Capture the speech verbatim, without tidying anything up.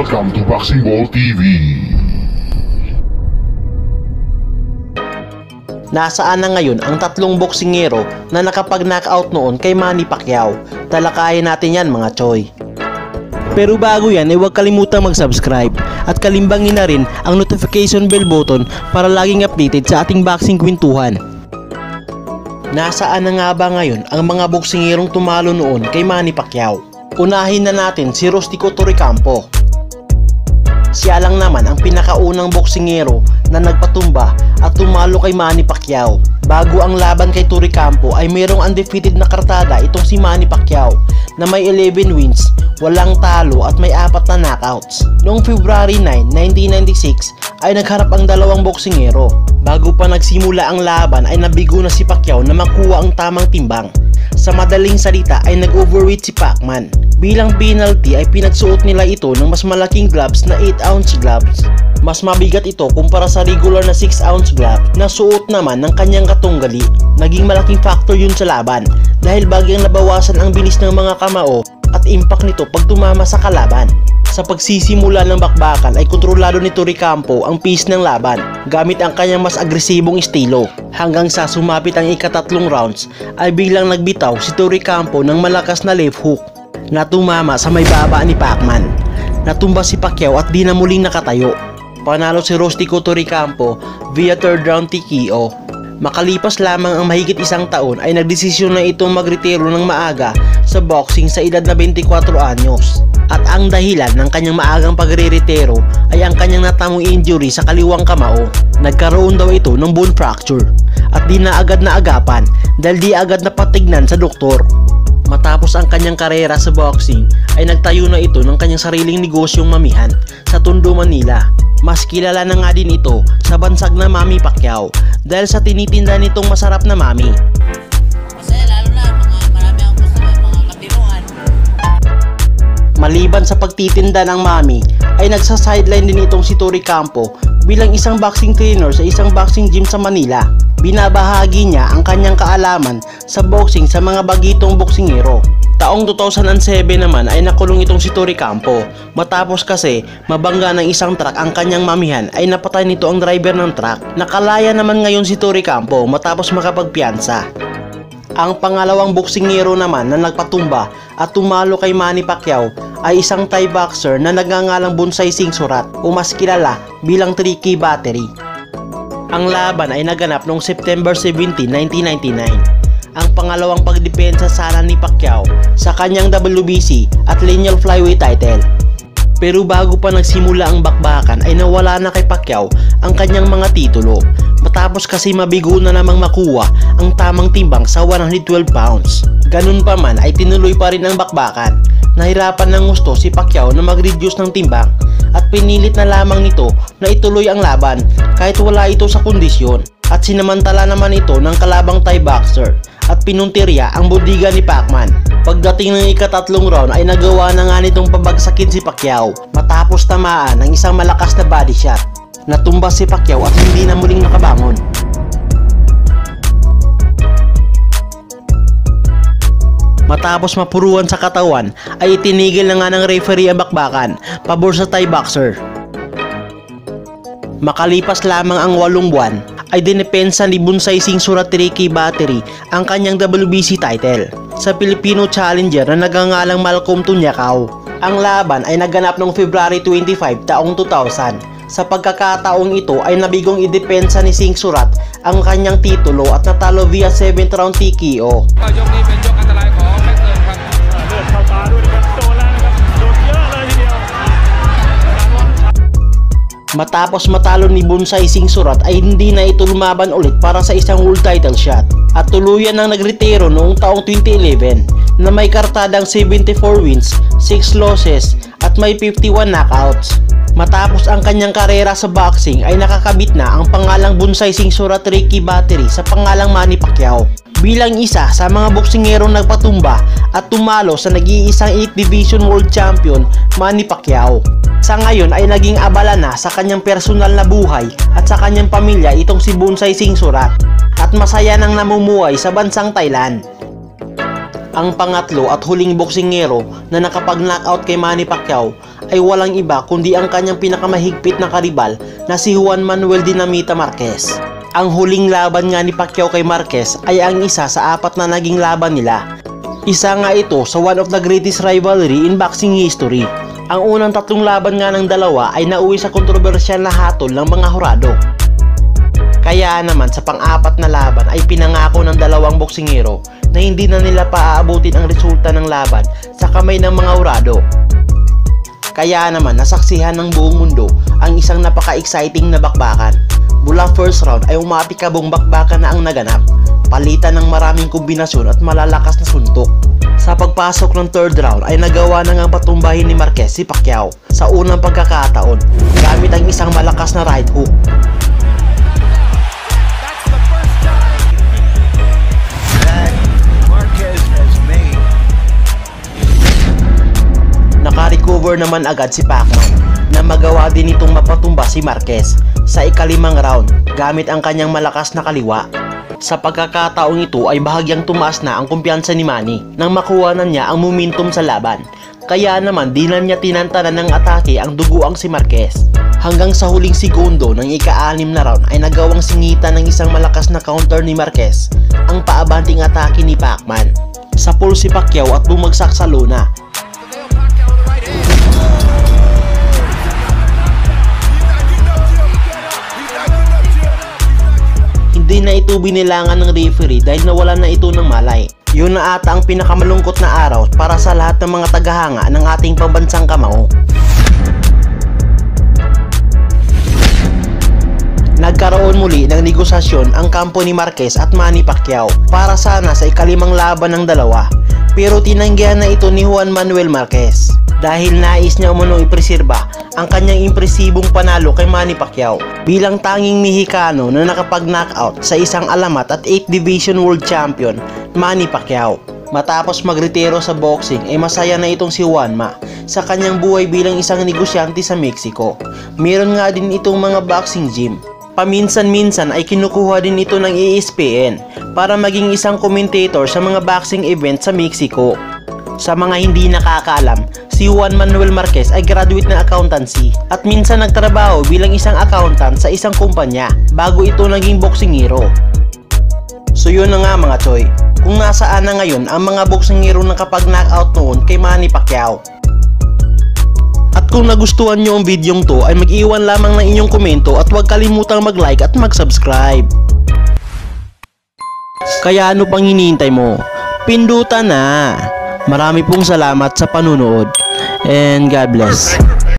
Welcome to Boxing Ball T V. Nasaan na ngayon ang tatlong boksingero na nakapag-knockout noon kay Manny Pacquiao? Talakayin natin yan mga choy. Pero bago yan ay huwag kalimutang mag-subscribe at kalimbangin na rin ang notification bell button para laging updated sa ating boxing kwentuhan. Nasaan na nga ba ngayon ang mga boksingerong tumalo noon kay Manny Pacquiao? Unahin na natin si Rustico Torrecampo. Siya lang naman ang pinakaunang boksingero na nagpatumba at tumalo kay Manny Pacquiao. Bago ang laban kay Torrecampo ay mayroong undefeated na kartada itong si Manny Pacquiao na may eleven wins, walang talo at may apat na knockouts. Noong February nine, nineteen ninety-six ay nagharap ang dalawang boksingero. Bago pa nagsimula ang laban ay nabigo na si Pacquiao na makuha ang tamang timbang. Sa madaling salita ay nag-overweight si Pacman. Bilang penalty ay pinagsuot nila ito ng mas malaking gloves na eight ounce gloves. Mas mabigat ito kumpara sa regular na six ounce glove na suot naman ng kanyang katunggali. Naging malaking factor yun sa laban dahil bagyang nabawasan ang bilis ng mga kamao at impact nito pag tumama sa kalaban. Sa pagsisimula ng bakbakan ay kontrolado ni Torrecampo ang pace ng laban gamit ang kanyang mas agresibong estilo. Hanggang sa sumapit ang ikatatlong rounds ay biglang nagbitaw si Torrecampo ng malakas na left hook na tumama sa may baba ni Pacman. Natumba si Pacquiao at di na muling nakatayo. Panalo si Rustico Torrecampo via third round T K O. Makalipas lamang ang mahigit isang taon ay nagdesisyon na itong magretiro ng maaga sa boxing sa edad na twenty-four anyos. At ang dahilan ng kanyang maagang pagre-retiro ay ang kanyang natamong injury sa kaliwang kamao. Nagkaroon daw ito ng bone fracture at di na agad na agapan dahil di agad na patignan sa doktor. Matapos ang kanyang karera sa boxing ay nagtayo na ito ng kanyang sariling negosyong mamihan sa Tondo, Manila. Mas kilala na nga din ito sa bansag na Mami Pacquiao dahil sa tinitinda nitong masarap na mami. Masaya lalo na mga marami ang gusto ng mga katinuan. Maliban sa pagtitinda ng mami ay nagsa-sideline din itong si Torrecampo bilang isang boxing trainer sa isang boxing gym sa Manila. Binabahagi niya ang kanyang kaalaman sa boxing sa mga bagitong boksingero. Taong two thousand seven naman ay nakulong itong si Torrecampo matapos kasi mabangga ng isang truck ang kanyang mamihan ay napatay nito ang driver ng truck. Nakalaya naman ngayon si Torrecampo matapos makapagpiyansa. Ang pangalawang boksingero naman na nagpatumba at tumalo kay Manny Pacquiao ay isang Thai boxer na nagngangalang Bonsai Singh Surat o mas kilala bilang three K Battery. Ang laban ay naganap noong September seventeen, nineteen ninety-nine. Ang pangalawang pagdepensa sana ni Pacquiao sa kanyang W B C at lineal flyweight title. Pero bago pa nagsimula ang bakbakan ay nawala na kay Pacquiao ang kanyang mga titulo matapos kasi mabigo na namang makuha ang tamang timbang sa one hundred twelve pounds. Ganun pa man ay tinuloy pa rin ang bakbakan. Nahirapan ng gusto si Pacquiao na mag-reduce ng timbang at pinilit na lamang nito na ituloy ang laban kahit wala ito sa kondisyon. At sinamantala naman ito ng kalabang Thai boxer at pinuntirya ang bodega ni Pacman. Pagdating ng ikatatlong round ay nagawa na nga nitong pabagsakin si Pacquiao matapos tamaan ng isang malakas na body shot. Natumba si Pacquiao at hindi na muling nakabangon. Matapos mapuruan sa katawan ay itinigil na nga ng referee ang bakbakan pabor sa Thai boxer. Makalipas lamang ang walong buwan ay dinepensa ni Bonsai Singh Surat three K Battery ang kanyang W B C title sa Filipino challenger na nagngangalang Malcolm Tunyacao. Ang laban ay naganap noong February twenty-five taong two thousand. Sa pagkakataong ito ay nabigong idepensa ni Singh Surat ang kanyang titulo at natalo via seventh round T K O. Matapos matalo ni Bonsai Singh Surat ay hindi na ito lumaban ulit para sa isang world title shot at tuluyan nang nagretiro noong taong twenty eleven na may kartadang seventy-four wins, six losses at may fifty-one knockouts. Matapos ang kanyang karera sa boxing ay nakakabit na ang pangalang Bonsai Singh Surat three K Battery sa pangalang Manny Pacquiao bilang isa sa mga boksingerong nagpatumba at tumalo sa nag-iisang eight division world champion Manny Pacquiao. Sa ngayon ay naging abala na sa kanyang personal na buhay at sa kanyang pamilya itong si Bonsai Singh Surat at masaya nang namumuhay sa bansang Thailand. Ang pangatlo at huling boksingero na nakapag-knockout kay Manny Pacquiao ay walang iba kundi ang kanyang pinakamahigpit na karibal na si Juan Manuel Dinamita Marquez. Ang huling laban nga ni Pacquiao kay Marquez ay ang isa sa apat na naging laban nila. Isa nga ito sa one of the greatest rivalry in boxing history. Ang unang tatlong laban nga ng dalawa ay nauwi sa kontrobersyal na hatol ng mga hurado. Kaya naman sa pang-apat na laban ay pinangako ng dalawang boksingero na hindi na nila paaabutin ang resulta ng laban sa kamay ng mga hurado. Kaya naman nasaksihan ng buong mundo ang isang napaka-exciting na bakbakan. Mula first round ay umatikabong bakbakan na ang naganap, palitan ng maraming kombinasyon at malalakas na suntok. Sa pagpasok ng third round ay nagawa na ngang patumbahin ni Marquez si Pacquiao sa unang pagkakataon gamit ang isang malakas na right hook. Naka-recover naman agad si Pacman na magawa din itong mapatumba si Marquez sa ikalimang round gamit ang kanyang malakas na kaliwa. Sa pagkakataong ito ay bahagyang tumaas na ang kumpiyansa ni Manny nang makuha na niya ang momentum sa laban. Kaya naman di na niya tinantanan ng atake ang duguang si Marquez. Hanggang sa huling segundo ng ika-anim na round ay nagawang singitan ng isang malakas na counter ni Marquez ang paabanting atake ni Pacman. Sa pool si Pacquiao at bumagsak sa lona. Hindi na ito binilangan ng referee dahil nawalan na ito ng malay. Yun na ata ang pinakamalungkot na araw para sa lahat ng mga tagahanga ng ating pambansang kamao. Nagkaroon muli ng negosasyon ang kampo ni Marquez at Manny Pacquiao para sana sa ikalimang laban ng dalawa. Pero tinanggihan na ito ni Juan Manuel Marquez dahil nais niya umano ipreserba ang kanyang impresibong panalo kay Manny Pacquiao bilang tanging Mexicano na nakapag-knockout sa isang alamat at eighth Division World Champion, Manny Pacquiao. Matapos magretiro sa boxing ay masaya na itong si Juanma sa kanyang buhay bilang isang negosyante sa Mexico. Meron nga din itong mga boxing gym. Paminsan-minsan ay kinukuha din ito ng E S P N para maging isang commentator sa mga boxing event sa Mexico. Sa mga hindi nakakaalam, si Juan Manuel Marquez ay graduate ng accountancy at minsan nagtrabaho bilang isang accountant sa isang kumpanya bago ito naging boksingero. So yun na nga mga choy, kung nasaan na ngayon ang mga boksingero na kapag knockout noon kay Manny Pacquiao. At kung nagustuhan nyo ang videong to ay mag-iwan lamang ng inyong komento at huwag kalimutang mag-like at mag-subscribe. Kaya ano pang hinihintay mo? Pindutan na! Marami pong salamat sa panunood and God bless.